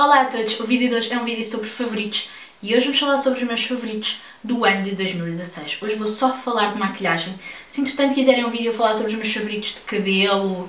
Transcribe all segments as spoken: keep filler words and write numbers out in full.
Olá a todos, o vídeo de hoje é um vídeo sobre favoritos e hoje vamos falar sobre os meus favoritos do ano de dois mil e dezasseis. Hoje vou só falar de maquilhagem. Se entretanto quiserem um vídeo a falar sobre os meus favoritos de cabelo,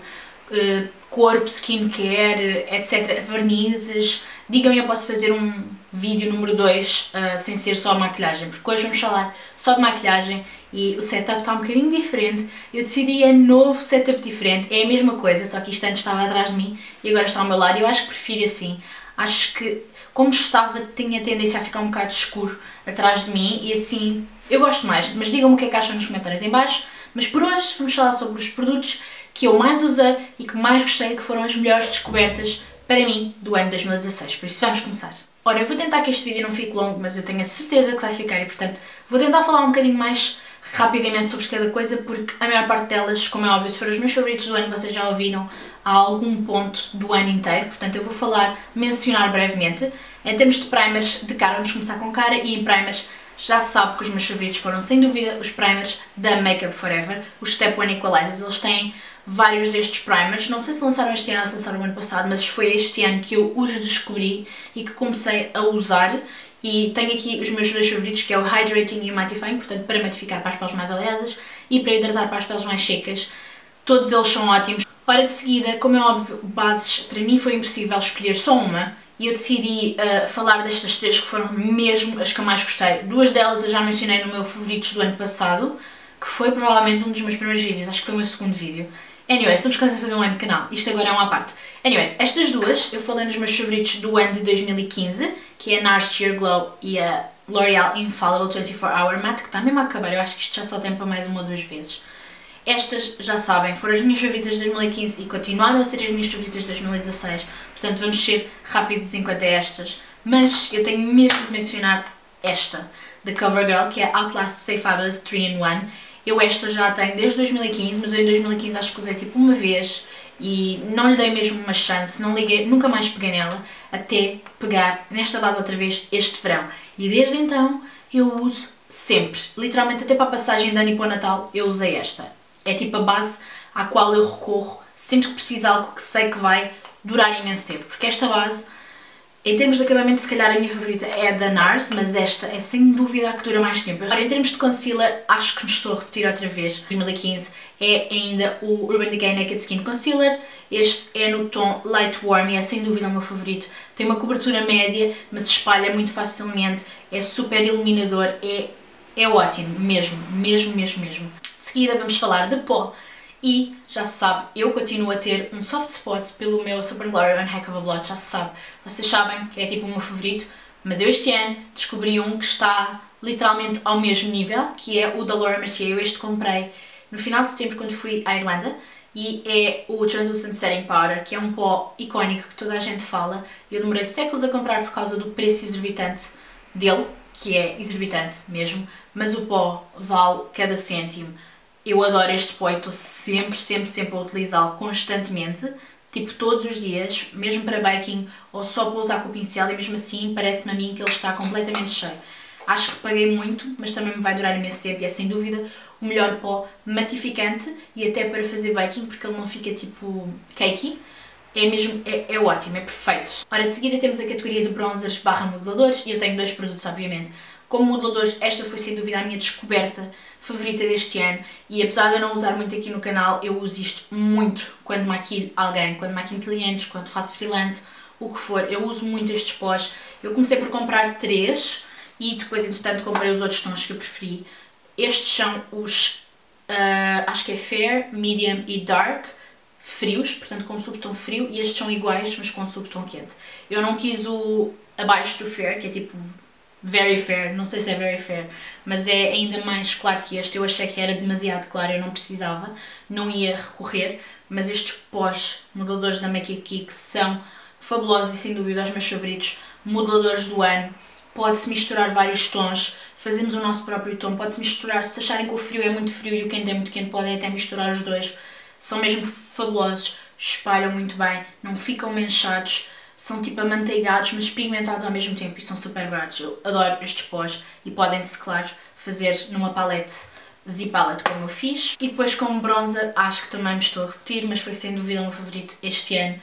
corpo, skincare, etcétera, vernizes, digam-me, eu posso fazer um vídeo número dois uh, sem ser só maquilhagem, porque hoje vamos falar só de maquilhagem e o setup está um bocadinho diferente. Eu decidi é novo setup diferente, é a mesma coisa, só que isto antes estava atrás de mim e agora está ao meu lado e eu acho que prefiro assim. Acho que, como estava, tinha tendência a ficar um bocado escuro atrás de mim e assim, eu gosto mais, mas digam-me o que é que acham nos comentários em baixo. Mas por hoje vamos falar sobre os produtos que eu mais usei e que mais gostei, que foram as melhores descobertas para mim do ano de dois mil e dezasseis, por isso vamos começar. Ora, eu vou tentar que este vídeo não fique longo, mas eu tenho a certeza que vai ficar e portanto vou tentar falar um bocadinho mais rapidamente sobre cada coisa, porque a maior parte delas, como é óbvio, se forem os meus favoritos do ano, vocês já ouviram a algum ponto do ano inteiro, portanto eu vou falar, mencionar brevemente. Em termos de primers de cara, vamos começar com cara, e em primers já se sabe que os meus favoritos foram sem dúvida os primers da Make Up For Ever, os Step One Equalizers. Eles têm vários destes primers, não sei se lançaram este ano ou se lançaram o ano passado, mas foi este ano que eu os descobri e que comecei a usar. E tenho aqui os meus dois favoritos, que é o Hydrating e o Mattifying, portanto para matificar para as peles mais oleosas e para hidratar para as peles mais secas. Todos eles são ótimos. Ora, de seguida, como é óbvio, bases, para mim foi impossível escolher só uma e eu decidi uh, falar destas três que foram mesmo as que eu mais gostei. Duas delas eu já mencionei no meu favoritos do ano passado, que foi provavelmente um dos meus primeiros vídeos, acho que foi o meu segundo vídeo. Anyways, estamos quase a fazer um ano de canal, isto agora é uma parte. Anyways, estas duas eu falei nos meus favoritos do ano de dois mil e quinze, que é a NARS Sheer Glow e a L'Oreal Infallible vinte e quatro hour Matte, que está mesmo a acabar, eu acho que isto já só tem para mais uma ou duas vezes. Estas, já sabem, foram as minhas favoritas de dois mil e quinze e continuaram a ser as minhas favoritas de dois mil e dezasseis, portanto vamos ser rápidos enquanto é estas, mas eu tenho mesmo de mencionar esta, da CoverGirl, que é a Outlast Stay Fabulous três in um. Eu esta já tenho desde dois mil e quinze, mas eu em dois mil e quinze acho que usei tipo uma vez e não lhe dei mesmo uma chance, não liguei, nunca mais peguei nela, até pegar nesta base outra vez este verão. E desde então eu uso sempre, literalmente até para a passagem de ano e para o Natal eu usei esta. É tipo a base à qual eu recorro sempre que preciso de algo que sei que vai durar imenso tempo, porque esta base, em termos de acabamento, se calhar a minha favorita é a da NARS, mas esta é sem dúvida a que dura mais tempo. Agora, em termos de concealer, acho que me estou a repetir outra vez. dois mil e quinze é ainda o Urban Decay Naked Skin Concealer. Este é no tom Light Warm e é sem dúvida o meu favorito. Tem uma cobertura média, mas espalha muito facilmente, é super iluminador, é, é ótimo, mesmo, mesmo, mesmo, mesmo. De seguida vamos falar de pó. E, já se sabe, eu continuo a ter um soft spot pelo meu Super Glory Unhackable Blot, já se sabe. Vocês sabem que é tipo o meu favorito, mas eu este ano descobri um que está literalmente ao mesmo nível, que é o da Laura Mercier. Eu este comprei no final de setembro quando fui à Irlanda e é o Translucent Setting Powder, que é um pó icónico que toda a gente fala. Eu demorei séculos a comprar por causa do preço exorbitante dele, que é exorbitante mesmo, mas o pó vale cada cêntimo. Eu adoro este pó e estou sempre, sempre, sempre a utilizá-lo constantemente, tipo todos os dias, mesmo para baking ou só para usar com o pincel, e mesmo assim parece-me a mim que ele está completamente cheio. Acho que paguei muito, mas também me vai durar imenso tempo e é sem dúvida o melhor pó matificante e até para fazer baking, porque ele não fica tipo cakey. É mesmo, é, é ótimo, é perfeito. Ora, de seguida temos a categoria de bronzers barra modeladores e eu tenho dois produtos, obviamente. Como modeladores, esta foi sem dúvida a minha descoberta favorita deste ano e apesar de eu não usar muito aqui no canal, eu uso isto muito quando maquilho alguém, quando maquilho clientes, quando faço freelance, o que for. Eu uso muito estes pós. Eu comecei por comprar três e depois, entretanto, comprei os outros tons que eu preferi. Estes são os, uh, acho que é Fair, Medium e Dark, frios, portanto com subtom frio, e estes são iguais, mas com subtom quente. Eu não quis o abaixo do Fair, que é tipo Very Fair, não sei se é Very Fair, mas é ainda mais claro que este. Eu achei que era demasiado claro, eu não precisava, não ia recorrer, mas estes pós modeladores da Make It Kik são fabulosos e sem dúvida os meus favoritos modeladores do ano. Pode-se misturar vários tons, fazemos o nosso próprio tom, pode-se misturar, se acharem que o frio é muito frio e o quente é muito quente, podem até misturar os dois. São mesmo fabulosos, espalham muito bem, não ficam manchados. São tipo amanteigados, mas pigmentados ao mesmo tempo e são super baratos. Eu adoro estes pós e podem-se, claro, fazer numa palette Z Palette como eu fiz. E depois como bronzer, acho que também me estou a repetir, mas foi sem dúvida o meu favorito este ano.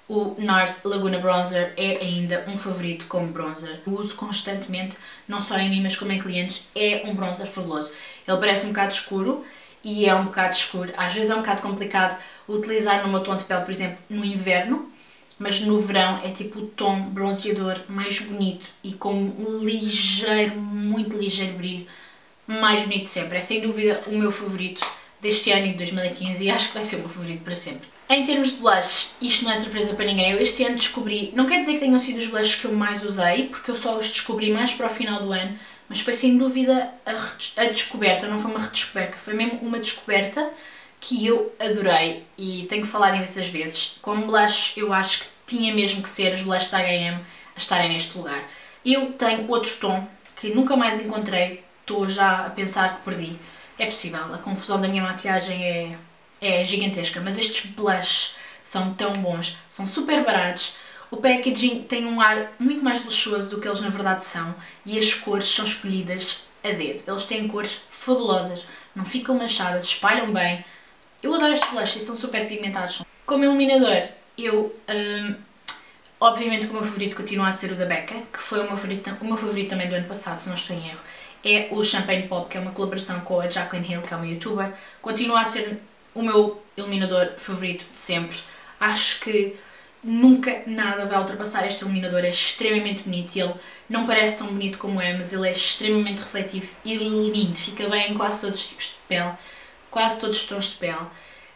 o NARS Laguna Bronzer é ainda um favorito como bronzer. Eu uso constantemente, não só em mim, mas como em clientes. É um bronzer fabuloso. Ele parece um bocado escuro e é um bocado escuro. Às vezes é um bocado complicado utilizar no meu tom de pele, por exemplo, no inverno, mas no verão é tipo o tom bronzeador mais bonito e com um ligeiro, muito ligeiro brilho, mais bonito sempre. É sem dúvida o meu favorito deste ano e de dois mil e quinze e acho que vai ser o meu favorito para sempre. Em termos de blush, isto não é surpresa para ninguém. Eu este ano descobri, não quer dizer que tenham sido os blushes que eu mais usei, porque eu só os descobri mais para o final do ano, mas foi sem dúvida a, a descoberta, não foi uma redescoberta, foi mesmo uma descoberta que eu adorei e tenho que falar imensas vezes. Como blush, eu acho que tinha mesmo que ser os blushes da H e M a estarem neste lugar. Eu tenho outro tom que nunca mais encontrei, estou já a pensar que perdi. É possível, a confusão da minha maquilhagem é, é gigantesca, mas estes blushes são tão bons, são super baratos. O packaging tem um ar muito mais luxuoso do que eles na verdade são e as cores são escolhidas a dedo. Eles têm cores fabulosas, não ficam manchadas, espalham bem. Eu adoro estes blushes e são super pigmentados. Como iluminador, eu, hum, obviamente que o meu favorito continua a ser o da Becca, que foi o meu favorito, o meu favorito também do ano passado, se não estou em erro. É o Champagne Pop, que é uma colaboração com a Jaclyn Hill, que é uma youtuber. Continua a ser o meu iluminador favorito de sempre. Acho que nunca nada vai ultrapassar este iluminador, é extremamente bonito e ele não parece tão bonito como é, mas ele é extremamente refletivo e lindo, fica bem em quase todos os tipos de pele, quase todos os tons de pele.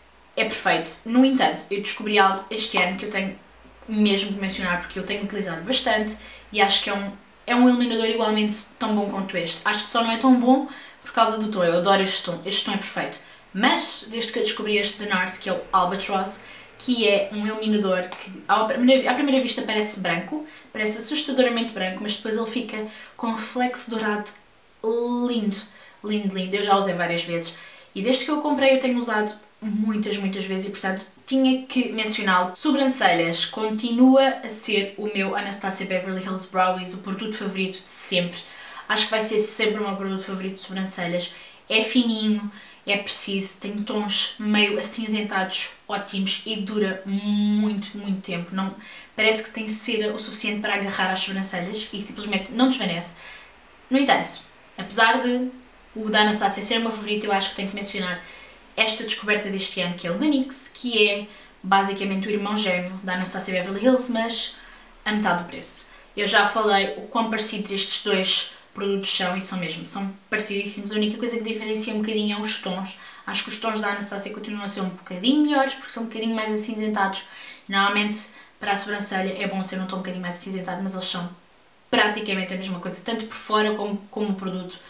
É perfeito. No entanto, eu descobri algo este ano que eu tenho mesmo de mencionar porque eu tenho utilizado bastante e acho que é um, é um iluminador igualmente tão bom quanto este. Acho que só não é tão bom por causa do tom, eu adoro este tom, este tom é perfeito. Mas, desde que eu descobri este da NARS, que é o Albatross, que é um iluminador que à primeira, à primeira vista parece branco, parece assustadoramente branco, mas depois ele fica com um reflexo dourado lindo, lindo, lindo. Eu já usei várias vezes e desde que eu comprei eu tenho usado muitas, muitas vezes e portanto tinha que mencioná-lo. Sobrancelhas, continua a ser o meu Anastasia Beverly Hills Browies, o produto favorito de sempre. Acho que vai ser sempre o meu produto favorito de sobrancelhas. É fininho, é preciso, tem tons meio acinzentados ótimos e dura muito, muito tempo. Não, parece que tem cera o suficiente para agarrar às sobrancelhas e simplesmente não desvanece. No entanto, apesar de o da Anastasia ser o meu favorito, eu acho que tenho que mencionar esta descoberta deste ano, que é o da NYX, que é basicamente o irmão gêmeo da Anastasia Beverly Hills, mas a metade do preço. Eu já falei o quão parecidos estes dois produtos são e são mesmo, são parecidíssimos. A única coisa que diferencia um bocadinho é os tons. Acho que os tons da Anastasia continuam a ser um bocadinho melhores porque são um bocadinho mais acinzentados. Normalmente para a sobrancelha é bom ser um tom um bocadinho mais acinzentado, mas eles são praticamente a mesma coisa, tanto por fora como, como o produto.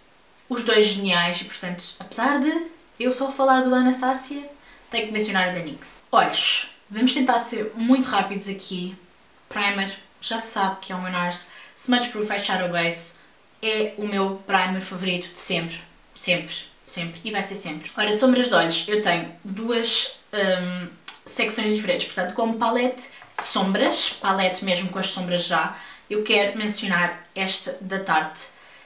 Os dois geniais e portanto, apesar de eu só falar do da Anastasia, tenho que mencionar o da NYX. Olhos, vamos tentar ser muito rápidos aqui. Primer, já se sabe que é o meu NARS Smudge Proof Eyeshadow Base. É o meu primer favorito de sempre, sempre, sempre, e vai ser sempre. Ora, sombras de olhos, eu tenho duas um, secções diferentes, portanto, como palete de sombras, palete mesmo com as sombras já, eu quero mencionar esta da Tarte.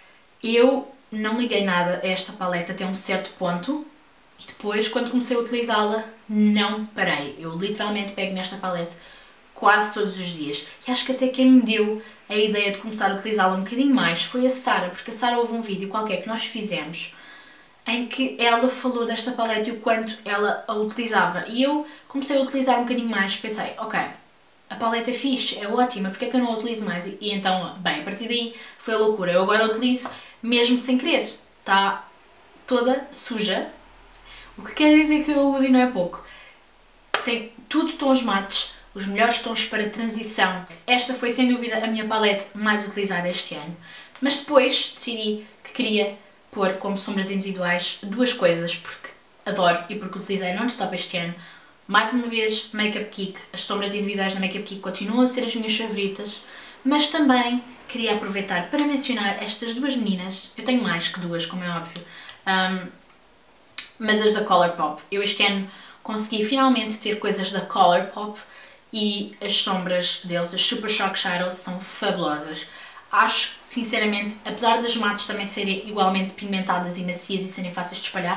Eu não liguei nada a esta palete até um certo ponto, e depois, quando comecei a utilizá-la, não parei. Eu literalmente pego nesta palete quase todos os dias, e acho que até quem me deu a ideia de começar a utilizá-la um bocadinho mais foi a Sara, porque a Sara houve um vídeo qualquer que nós fizemos em que ela falou desta paleta e o quanto ela a utilizava. E eu comecei a utilizar um bocadinho mais, pensei, ok, a paleta é fixe, é ótima, porque é que eu não a utilizo mais? E, e então, bem, a partir daí foi a loucura. Eu agora a utilizo mesmo sem querer. Está toda suja, o que quer dizer que eu uso e não é pouco. Tem tudo tons mates, os melhores tons para transição. Esta foi sem dúvida a minha palete mais utilizada este ano. Mas depois decidi que queria pôr como sombras individuais duas coisas, porque adoro e porque utilizei non-stop este ano. Mais uma vez, Makeup Geek. As sombras individuais da Makeup Geek continuam a ser as minhas favoritas, mas também queria aproveitar para mencionar estas duas meninas. Eu tenho mais que duas, como é óbvio, um, mas as da Colourpop. Eu este ano consegui finalmente ter coisas da Colourpop e as sombras deles, as Super Shock Shadows, são fabulosas. Acho, sinceramente, apesar das mates também serem igualmente pigmentadas e macias e serem fáceis de espalhar,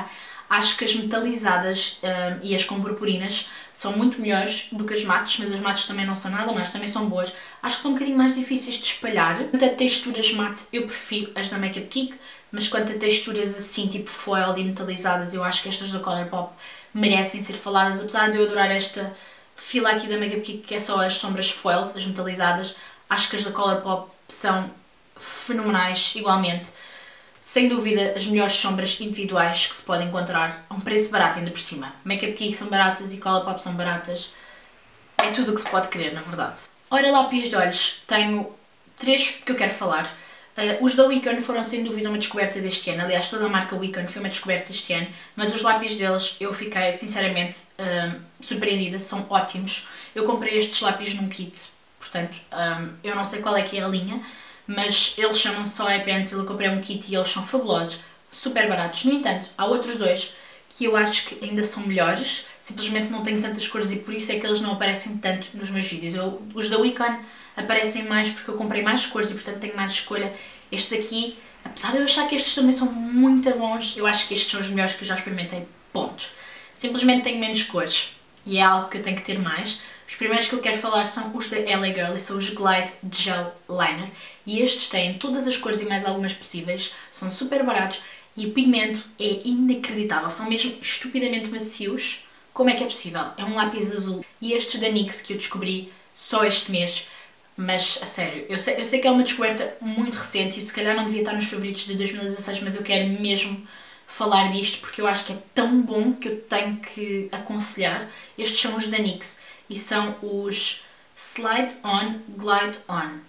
Acho que as metalizadas um, e as com purpurinas são muito melhores do que as mates, mas as mates também não são nada mais, também são boas. Acho que são um bocadinho mais difíceis de espalhar. Quanto a texturas mate, eu prefiro as da Makeup Geek, mas quanto a texturas assim, tipo foil e metalizadas, eu acho que estas da Colourpop merecem ser faladas. Apesar de eu adorar esta fila aqui da Makeup Geek, que é só as sombras foil, as metalizadas, acho que as da Colourpop são fenomenais, igualmente. Sem dúvida, as melhores sombras individuais que se podem encontrar a um preço barato ainda por cima. Makeup Geek são baratas e Colourpop são baratas. É tudo o que se pode querer, na verdade. Ora, lápis de olhos, tenho três que eu quero falar. Uh, os da Wiccan foram sem dúvida uma descoberta deste ano. Aliás, toda a marca Wiccan foi uma descoberta este ano. Mas os lápis deles eu fiquei sinceramente uh, surpreendida, são ótimos. Eu comprei estes lápis num kit, portanto um, eu não sei qual é que é a linha, mas eles chamam-se só iPencil. Eu comprei um kit e eles são fabulosos, super baratos. No entanto, há outros dois que eu acho que ainda são melhores, simplesmente não têm tantas cores e por isso é que eles não aparecem tanto nos meus vídeos. Eu, os da Wiccan aparecem mais porque eu comprei mais cores e portanto tenho mais escolha. Estes aqui, apesar de eu achar que estes também são muito bons, eu acho que estes são os melhores que eu já experimentei, ponto. Simplesmente tenho menos cores e é algo que eu tenho que ter mais. Os primeiros que eu quero falar são os da L A Girl e são os Glide Gel Liner. E estes têm todas as cores e mais algumas possíveis, são super baratos e o pigmento é inacreditável, são mesmo estupidamente macios. Como é que é possível? É um lápis azul. E estes da N Y X que eu descobri só este mês, mas a sério, eu sei, eu sei que é uma descoberta muito recente e se calhar não devia estar nos favoritos de dois mil e dezasseis, mas eu quero mesmo falar disto porque eu acho que é tão bom que eu tenho que aconselhar. Estes são os da N Y X e são os Slide On Glide On.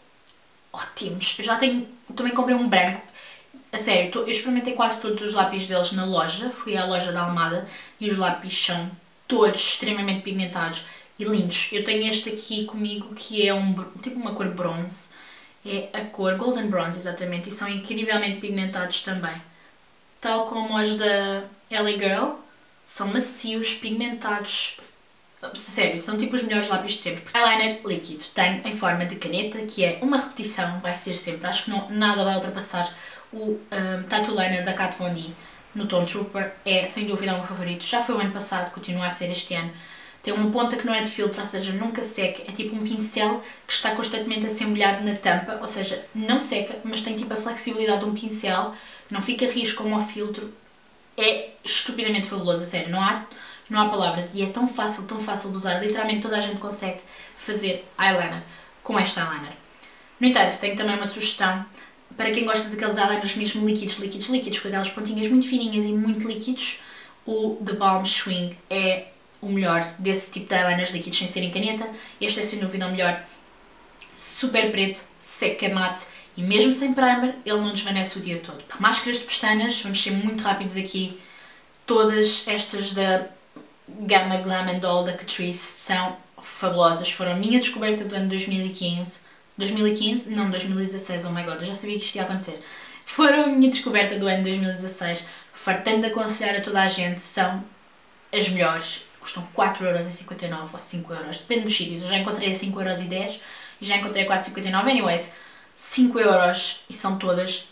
Ótimos! Eu já tenho, também comprei um branco. A sério, eu experimentei quase todos os lápis deles na loja, fui à loja da Almada e os lápis são todos extremamente pigmentados e lindos. Eu tenho este aqui comigo que é um, tipo uma cor bronze, é a cor Golden Bronze exatamente, e são incrivelmente pigmentados também. Tal como os da L A Girl, são macios, pigmentados, sério, são tipo os melhores lápis de sempre. Eyeliner líquido, tenho em forma de caneta, que é uma repetição, vai ser sempre, acho que não, nada vai ultrapassar o um, Tattoo Liner da Kat Von D no tom Trooper, é sem dúvida o meu favorito, já foi o ano passado, continua a ser este ano. Tem uma ponta que não é de filtro, ou seja, nunca seca, é tipo um pincel que está constantemente a ser molhado na tampa, ou seja, não seca, mas tem tipo a flexibilidade de um pincel, não fica rijo como ao filtro, é estupidamente fabuloso, a sério, não há, não há palavras, e é tão fácil, tão fácil de usar, literalmente toda a gente consegue fazer eyeliner com este eyeliner. No entanto, tenho também uma sugestão para quem gosta daqueles eyeliners mesmo líquidos, líquidos, líquidos, com aquelas pontinhas muito fininhas e muito líquidos, o The Balm Swing é o melhor desse tipo de eyeliners líquidos sem serem caneta. Este é sem dúvida o melhor, super preto, seca, mate e mesmo sem primer ele não desvanece o dia todo. Máscaras de pestanas, vamos ser muito rápidos aqui, todas estas da Gama Glam and All da Catrice são fabulosas, foram a minha descoberta do ano dois mil e quinze. dois mil e quinze? Não, dois mil e dezasseis, oh my god, eu já sabia que isto ia acontecer. Foram a minha descoberta do ano dois mil e dezasseis, fartei-me de aconselhar a toda a gente, são as melhores, custam quatro euros e cinquenta e nove ou cinco euros, depende dos sítios, eu já encontrei a cinco euros e dez e já encontrei a quatro e cinquenta e nove, anyways, cinco euros e são todas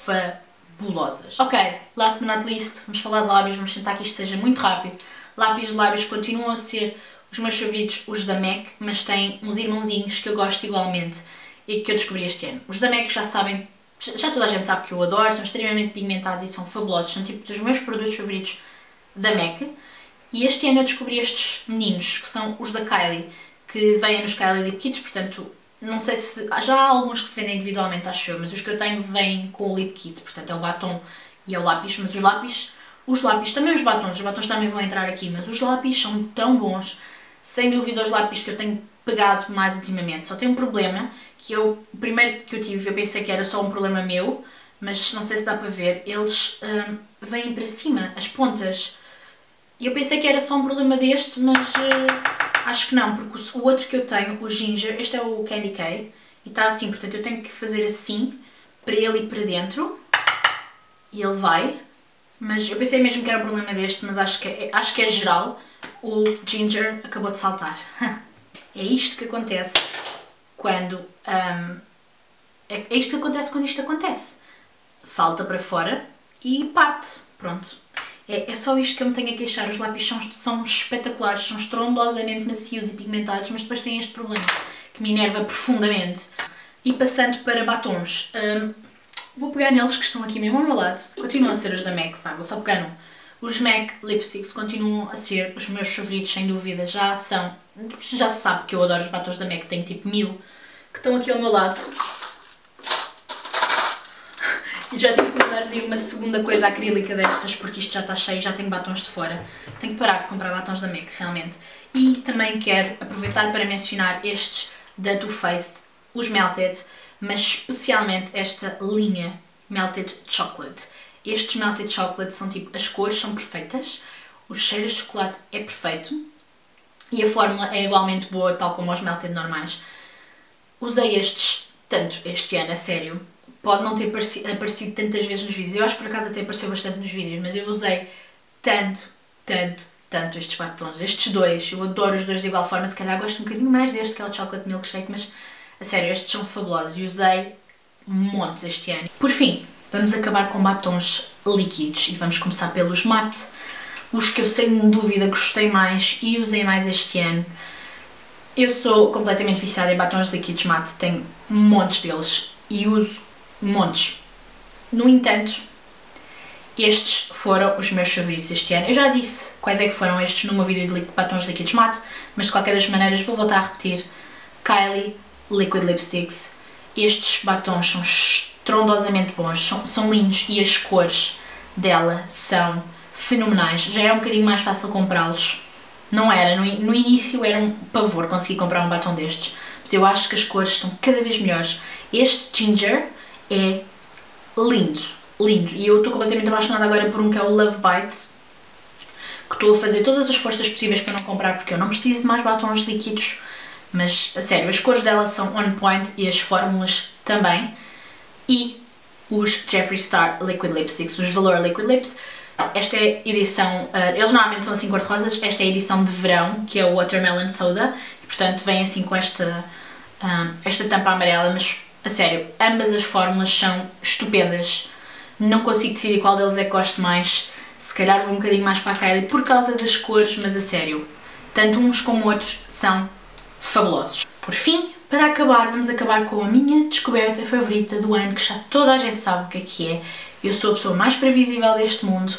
fabulosas. Ok, last but not least, vamos falar de lábios, vamos tentar que isto seja muito rápido. Lápis de lábios continuam a ser os meus favoritos, os da MAC, mas têm uns irmãozinhos que eu gosto igualmente e que eu descobri este ano. Os da MAC já sabem, já toda a gente sabe que eu adoro, são extremamente pigmentados e são fabulosos, são tipo dos meus produtos favoritos da MAC. E este ano eu descobri estes meninos, que são os da Kylie, que vêm nos Kylie Lip Kits, portanto, não sei se... já há alguns que se vendem individualmente, acho eu, mas os que eu tenho vêm com o Lip Kit, portanto é o batom e é o lápis, mas os lápis, os lápis, também os batons, os batons também vão entrar aqui, mas os lápis são tão bons, sem dúvida os lápis que eu tenho pegado mais ultimamente. Só tem um problema, que eu, o primeiro que eu tive, eu pensei que era só um problema meu, mas não sei se dá para ver, eles hum, vêm para cima, as pontas. E eu pensei que era só um problema deste, mas uh, acho que não, porque o, o outro que eu tenho, o Ginger, este é o Candy K, e está assim, portanto eu tenho que fazer assim, para ele ir para dentro, e ele vai, mas eu pensei mesmo que era um problema deste, mas acho que é, acho que é geral, o Ginger acabou de saltar. É isto que acontece quando, um, é, é isto que acontece quando isto acontece, salta para fora e parte, pronto. É, é só isto que eu me tenho a queixar. Os lápis são, são espetaculares, são estrondosamente macios e pigmentados, mas depois têm este problema que me enerva profundamente. E passando para batons, hum, vou pegar neles que estão aqui mesmo ao meu lado. Continuam a ser os da MAC, vá, vou só pegar um. Os MAC Lipsticks continuam a ser os meus favoritos, sem dúvida. Já são, já se sabe que eu adoro os batons da MAC, tenho tipo mil, que estão aqui ao meu lado. E já tive que mandar vir uma segunda coisa acrílica destas, porque isto já está cheio, já tenho batons de fora. Tenho que parar de comprar batons da MAC, realmente. E também quero aproveitar para mencionar estes da Too Faced, os Melted, mas especialmente esta linha Melted Chocolate. Estes Melted Chocolate são tipo, as cores são perfeitas, o cheiro de chocolate é perfeito e a fórmula é igualmente boa, tal como os Melted normais. Usei estes tanto este ano, a sério. Pode não ter aparecido, aparecido tantas vezes nos vídeos, eu acho que por acaso até apareceu bastante nos vídeos, mas eu usei tanto, tanto, tanto estes batons, estes dois, eu adoro os dois de igual forma, se calhar gosto um bocadinho mais deste que é o Chocolate Milkshake, mas a sério, estes são fabulosos e usei montes este ano. Por fim, vamos acabar com batons líquidos e vamos começar pelos mate, os que eu sem dúvida gostei mais e usei mais este ano. Eu sou completamente viciada em batons líquidos mate, tenho montes deles e uso montes. No entanto, estes foram os meus favoritos este ano. Eu já disse quais é que foram estes no meu vídeo de batons líquidos mate, mas de qualquer das maneiras vou voltar a repetir. Kylie Liquid Lipsticks. Estes batons são estrondosamente bons, são, são lindos e as cores dela são fenomenais. Já é um bocadinho mais fácil comprá-los. Não era, no, no início era um pavor conseguir comprar um batom destes, mas eu acho que as cores estão cada vez melhores. Este Ginger é lindo, lindo, e eu estou completamente apaixonada agora por um que é o Love Bites, que estou a fazer todas as forças possíveis para não comprar porque eu não preciso de mais batons líquidos, mas a sério, as cores dela são on point e as fórmulas também. E os Jeffree Star Liquid Lipsticks, os Velour Liquid Lips. Esta é a edição, uh, eles normalmente são assim cor-de-rosas, esta é a edição de verão, que é o Watermelon Soda, e portanto vem assim com esta, uh, esta tampa amarela, mas a sério, ambas as fórmulas são estupendas, não consigo decidir qual deles é que gosto mais, se calhar vou um bocadinho mais para a Kylie por causa das cores, mas a sério, tanto uns como outros são fabulosos. Por fim, para acabar, vamos acabar com a minha descoberta favorita do ano, que já toda a gente sabe o que é que é. Eu sou a pessoa mais previsível deste mundo.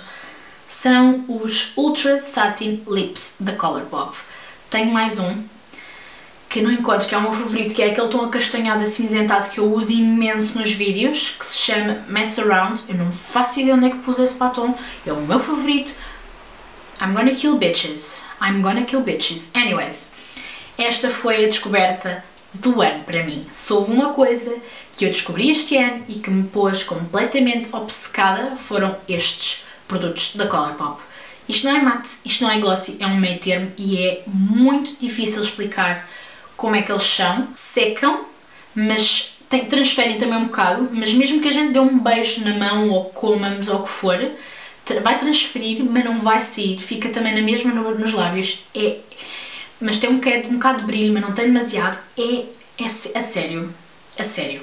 São os Ultra Satin Lips da Colourpop. Tenho mais um, que não encontro, que é o meu favorito, que é aquele tom acastanhado acinzentado que eu uso imenso nos vídeos, que se chama Mess Around. Eu não faço ideia onde é que pus esse batom, é o meu favorito. I'm gonna kill bitches. I'm gonna kill bitches. Anyways, esta foi a descoberta do ano para mim. Se houve uma coisa que eu descobri este ano e que me pôs completamente obcecada, foram estes produtos da Colourpop. Isto não é mate, isto não é glossy, é um meio termo e é muito difícil explicar como é que eles são. Secam, mas tem, transferem também um bocado, mas mesmo que a gente dê um beijo na mão ou comamos ou o que for, vai transferir, mas não vai sair, fica também na mesma no, nos lábios. É, mas tem um bocado, um bocado de brilho, mas não tem demasiado. É, é a sério, a sério.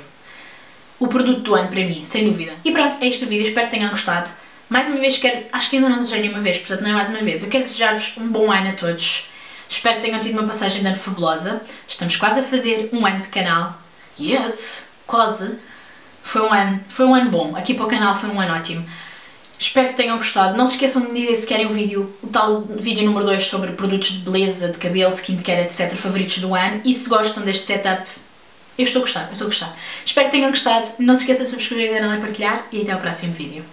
O produto do ano para mim, sem dúvida. E pronto, é este o vídeo, espero que tenham gostado. Mais uma vez quero, acho que ainda não desejei nenhuma vez, portanto não é mais uma vez. Eu quero desejar-vos um bom ano a todos. Espero que tenham tido uma passagem de ano fabulosa. Estamos quase a fazer um ano de canal. Yes! Quase! Foi um ano, foi um ano bom. Aqui para o canal foi um ano ótimo. Espero que tenham gostado. Não se esqueçam de me dizer se querem o vídeo, o tal vídeo número dois sobre produtos de beleza, de cabelo, skincare, etcétera favoritos do ano. E se gostam deste setup, eu estou a gostar, eu estou a gostar. Espero que tenham gostado. Não se esqueçam de subscrever o canal e partilhar. E até ao próximo vídeo.